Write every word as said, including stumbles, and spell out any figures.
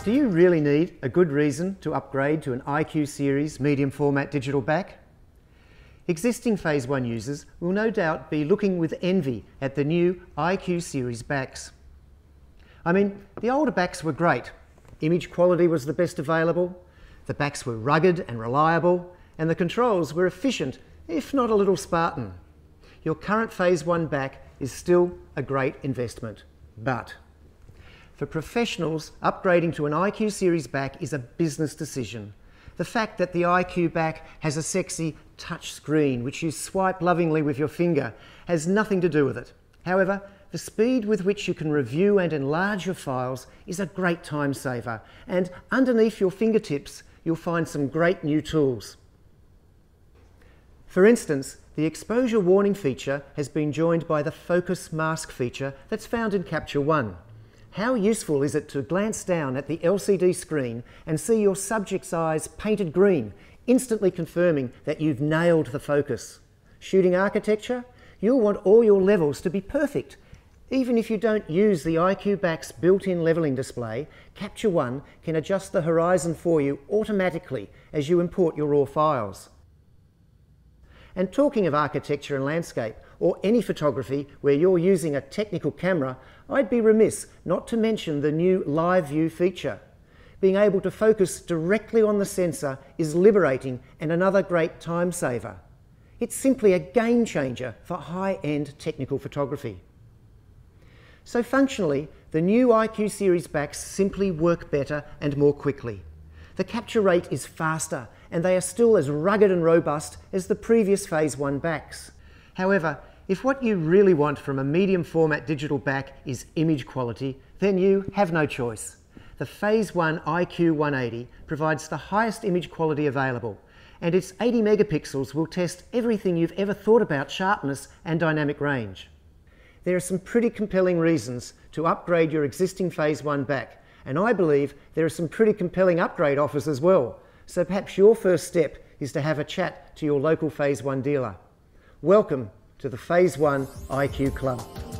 Do you really need a good reason to upgrade to an I Q series medium format digital back? Existing Phase one users will no doubt be looking with envy at the new I Q series backs. I mean, the older backs were great. Image quality was the best available, the backs were rugged and reliable, and the controls were efficient, if not a little Spartan. Your current Phase one back is still a great investment, but for professionals, upgrading to an I Q series back is a business decision. The fact that the I Q back has a sexy touch screen which you swipe lovingly with your finger has nothing to do with it. However, the speed with which you can review and enlarge your files is a great time saver, and underneath your fingertips you'll find some great new tools. For instance, the exposure warning feature has been joined by the focus mask feature that's found in Capture One. How useful is it to glance down at the L C D screen and see your subject's eyes painted green, instantly confirming that you've nailed the focus? Shooting architecture? You'll want all your levels to be perfect. Even if you don't use the I Q back's built-in leveling display, Capture One can adjust the horizon for you automatically as you import your raw files. And talking of architecture and landscape, or any photography where you're using a technical camera, I'd be remiss not to mention the new Live View feature. Being able to focus directly on the sensor is liberating and another great time saver. It's simply a game changer for high-end technical photography. So functionally, the new I Q series backs simply work better and more quickly. The capture rate is faster, and they are still as rugged and robust as the previous Phase one backs. However, if what you really want from a medium format digital back is image quality, then you have no choice. The Phase one I Q one eighty provides the highest image quality available, and its eighty megapixels will test everything you've ever thought about sharpness and dynamic range. There are some pretty compelling reasons to upgrade your existing Phase one back, and I believe there are some pretty compelling upgrade offers as well. So perhaps your first step is to have a chat to your local Phase one dealer. Welcome to the Phase one I Q Club.